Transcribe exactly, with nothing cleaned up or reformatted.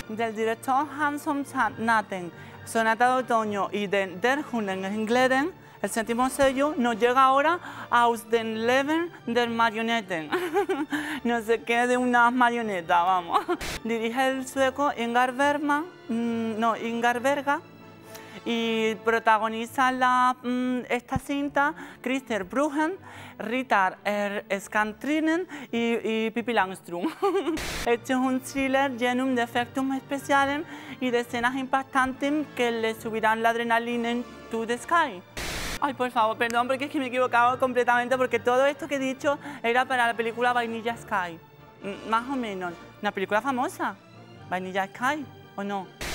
del director Hanson Natten, Sonata de Otoño y de Der Hungergleden, el séptimo sello, nos llega ahora Aus den Leben der Marionetten. No sé qué de unas marionetas, vamos. Dirige el sueco Ingar Bergman, no, Ingar Berga, y protagoniza la, esta cinta Christer Bruggen, Ritar Skantrinen y, y Pippi Langström. Este es un thriller lleno de efectos especiales y de escenas impactantes que le subirán la adrenalina en To the Sky. Ay, por favor, perdón, porque es que me he equivocado completamente, porque todo esto que he dicho era para la película Vanilla Sky. M- más o menos. Una película famosa. Vanilla Sky, ¿o no?